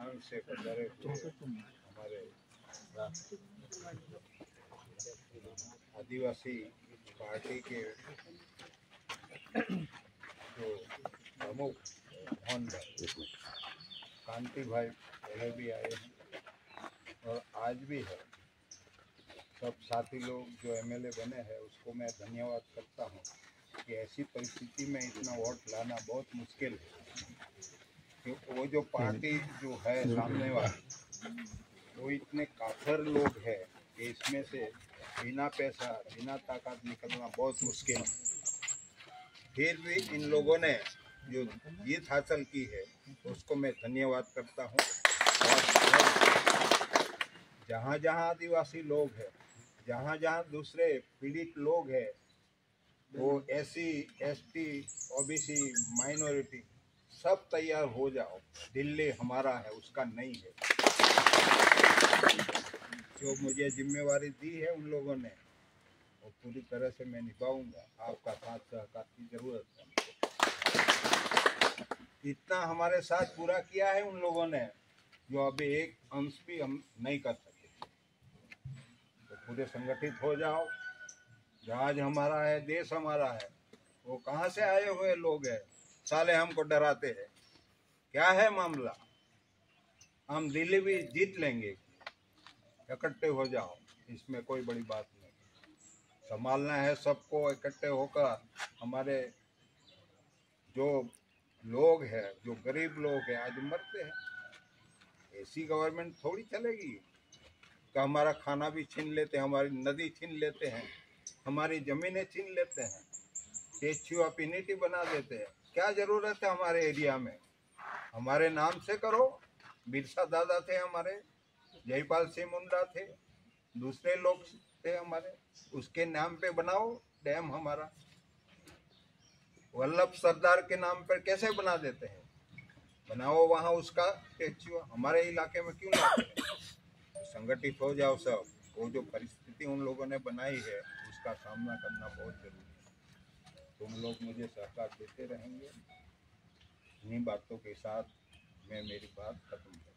ध्यान से गुजारे हुए हमारे आदिवासी पार्टी के जो प्रमुख मोहन भाई कांति भाई पहले भी आए हैं और आज भी है। सब साथी लोग जो एमएलए बने हैं उसको मैं धन्यवाद करता हूँ कि ऐसी परिस्थिति में इतना वोट लाना बहुत मुश्किल है। कि वो जो पार्टी जो है सामने वाली वो इतने काफिर लोग हैं कि इसमें से बिना पैसा बिना ताकत निकलना बहुत मुश्किल है। फिर भी इन लोगों ने जो जीत हासिल की है उसको मैं धन्यवाद करता हूँ। और जहाँ जहाँ आदिवासी लोग हैं, जहाँ जहाँ दूसरे पीड़ित लोग हैं, वो एससी एसटी ओबीसी माइनॉरिटी सब तैयार हो जाओ। दिल्ली हमारा है, उसका नहीं है। जो मुझे जिम्मेवारी दी है उन लोगों ने वो पूरी तरह से मैं निभाऊंगा। आपका साथ सहकार की जरूरत है। इतना हमारे साथ पूरा किया है उन लोगों ने जो अभी एक अंश भी हम नहीं कर सके। तो पूरे संगठित हो जाओ। जहाज हमारा है, देश हमारा है। वो कहाँ से आए हुए लोग हैं, साले हमको डराते हैं। क्या है मामला? हम दिल्ली भी जीत लेंगे। इकट्ठे हो जाओ, इसमें कोई बड़ी बात नहीं। संभालना है सबको इकट्ठे होकर। हमारे जो लोग हैं, जो गरीब लोग हैं, आज मरते हैं। ऐसी गवर्नमेंट थोड़ी चलेगी कि हमारा खाना भी छीन लेते हैं, हमारी नदी छीन लेते हैं, हमारी जमीनें छीन लेते हैं, स्टैच्यू ऑफ यूनिटी बना देते हैं। क्या जरूरत है हमारे एरिया में? हमारे नाम से करो। बिरसा दादा थे हमारे, जयपाल सिंह मुंडा थे, दूसरे लोग थे हमारे, उसके नाम पे बनाओ डैम हमारा। वल्लभ सरदार के नाम पर कैसे बना देते हैं? बनाओ वहाँ उसका स्टैच्यू। हमारे इलाके में क्यों लाते हैं? संगठित हो जाओ सब। वो जो परिस्थिति उन लोगों ने बनाई है उसका सामना करना बहुत जरूरी है। तुम लोग मुझे सहकार देते रहेंगे। इन्हीं बातों के साथ मैं मेरी बात खत्म करूँ।